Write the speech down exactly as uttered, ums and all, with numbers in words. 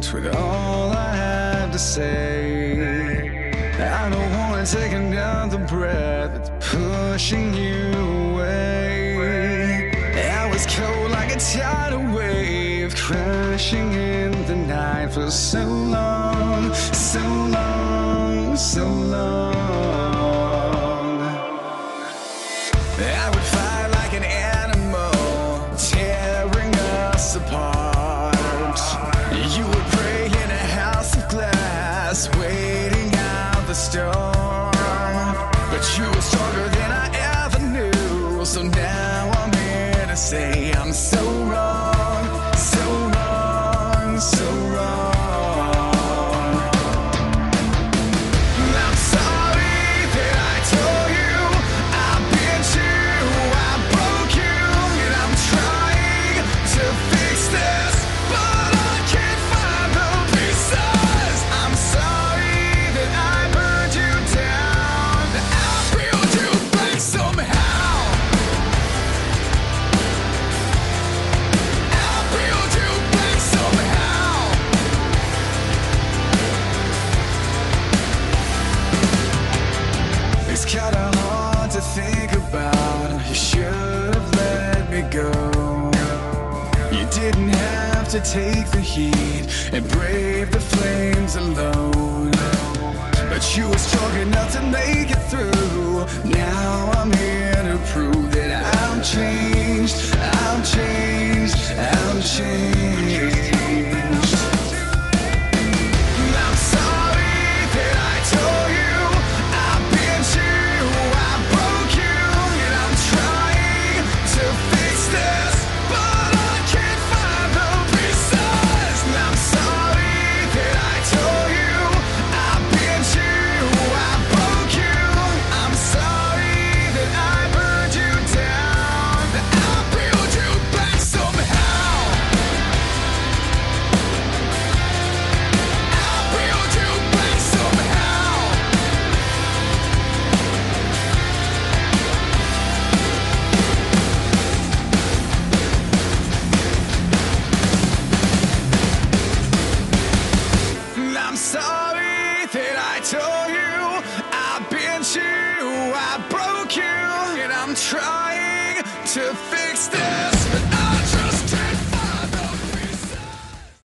with all I have to say. I don't wanna take another breath, it's pushing you away. I was cold like a tidal wave, crashing in the night for so long, so long, so long. I would fight like an animal, tearing us apart. You would pray in a house of glass, waiting out the storm. But you were stronger than I ever knew, so now I'm here to say I'm so wrong, so wrong, so wrong. I'm sorry that I told you I bit you, I broke you, and I'm trying to fix this, but I can't find the pieces. I'm sorry that I burned you down. I'll build you back somehow. I'll build you back somehow. It's kinda hard to think about. You should have let me go. You didn't have to take the heat and brave the flames alone. But you were strong enough to make it through. Now I'm here to prove that I'm changed, I'm changed, I'm changed.